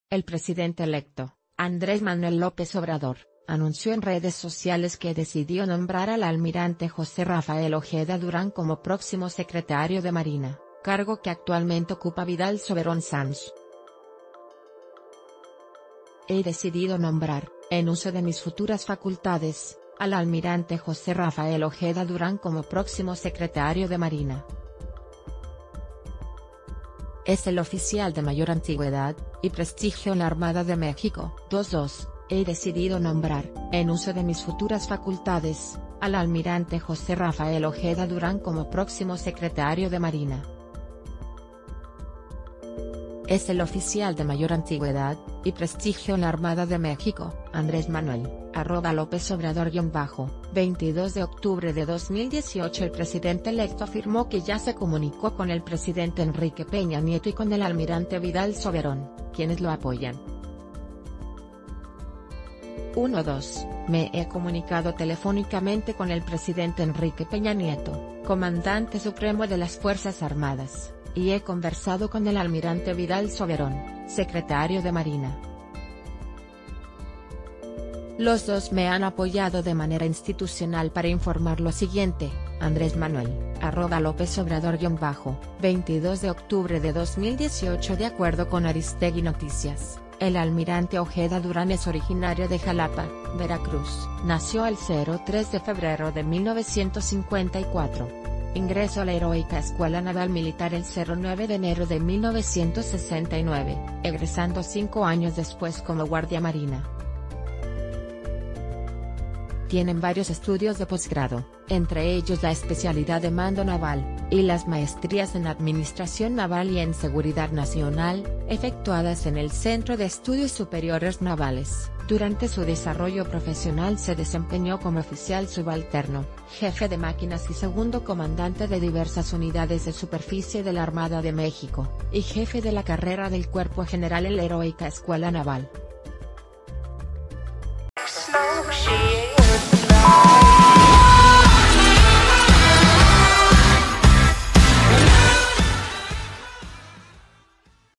El presidente electo, Andrés Manuel López Obrador, anunció en redes sociales que decidió nombrar al almirante José Rafael Ojeda Durán como próximo secretario de Marina, cargo que actualmente ocupa Vidal Soberón Sanz. He decidido nombrar, en uso de mis futuras facultades, al almirante José Rafael Ojeda Durán como próximo secretario de Marina. Es el oficial de mayor antigüedad y prestigio en la Armada de México. 2. He decidido nombrar, en uso de mis futuras facultades, al almirante José Rafael Ojeda Durán como próximo secretario de Marina. Es el oficial de mayor antigüedad y prestigio en la Armada de México. Andrés Manuel, @López Obrador_ 22 de octubre de 2018. El presidente electo afirmó que ya se comunicó con el presidente Enrique Peña Nieto y con el almirante Vidal Soberón, quienes lo apoyan. 2. Me he comunicado telefónicamente con el presidente Enrique Peña Nieto, comandante supremo de las Fuerzas Armadas, y he conversado con el almirante Vidal Soberón, secretario de Marina. Los dos me han apoyado de manera institucional para informar lo siguiente. Andrés Manuel, @López Obrador_ 22 de octubre de 2018. De acuerdo con Aristegui Noticias, el almirante Ojeda Durán es originario de Jalapa, Veracruz. Nació el 3 de febrero de 1954. Ingresó a la heroica Escuela Naval Militar el 9 de enero de 1969, egresando 5 años después como guardia marina. Tienen varios estudios de posgrado, entre ellos la especialidad de mando naval, y las maestrías en Administración Naval y en Seguridad Nacional, efectuadas en el Centro de Estudios Superiores Navales. Durante su desarrollo profesional se desempeñó como oficial subalterno, jefe de máquinas y segundo comandante de diversas unidades de superficie de la Armada de México, y jefe de la carrera del Cuerpo General en la heroica Escuela Naval.